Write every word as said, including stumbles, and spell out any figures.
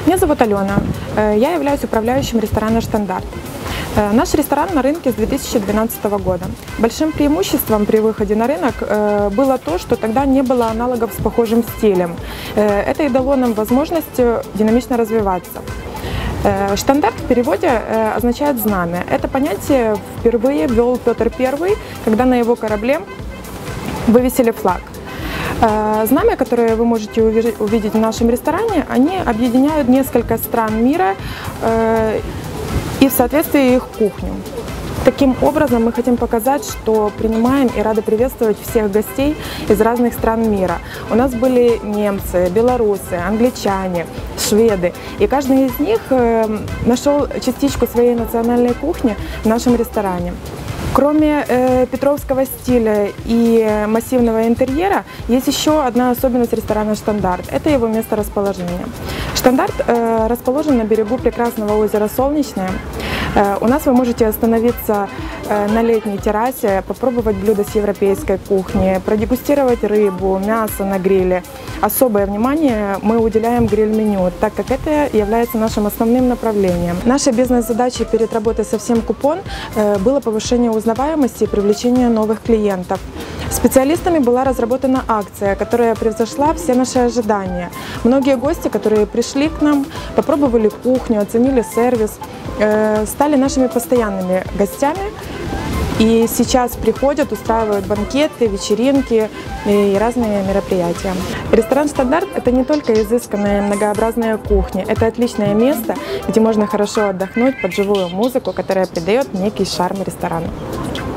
Меня зовут Алена, я являюсь управляющим ресторана «Штандарт». Наш ресторан на рынке с две тысячи двенадцатого года. Большим преимуществом при выходе на рынок было то, что тогда не было аналогов с похожим стилем. Это и дало нам возможность динамично развиваться. Штандарт в переводе означает «знамя». Это понятие впервые ввел Петр Первый, когда на его корабле вывесили флаг. Знамя, которые вы можете увидеть в нашем ресторане, они объединяют несколько стран мира и в соответствии их кухню. Таким образом, мы хотим показать, что принимаем и рады приветствовать всех гостей из разных стран мира. У нас были немцы, белорусы, англичане, шведы, и каждый из них нашел частичку своей национальной кухни в нашем ресторане. Кроме э, петровского стиля и массивного интерьера, есть еще одна особенность ресторана «Штандарт» – это его место расположения. «Штандарт» э, расположен на берегу прекрасного озера Солнечное. Э, у нас вы можете остановиться э, на летней террасе, попробовать блюда с европейской кухни, продегустировать рыбу, мясо на гриле. Особое внимание мы уделяем гриль-меню, так как это является нашим основным направлением. Нашей бизнес-задачей перед работой со всем купон э, было повышение узнаваемости и привлечение новых клиентов. Специалистами была разработана акция, которая превзошла все наши ожидания. Многие гости, которые пришли к нам, попробовали кухню, оценили сервис, э, стали нашими постоянными гостями. И сейчас приходят, устраивают банкеты, вечеринки и разные мероприятия. Ресторан «Штандарт» – это не только изысканная многообразная кухня, это отличное место, где можно хорошо отдохнуть под живую музыку, которая придает некий шарм ресторану.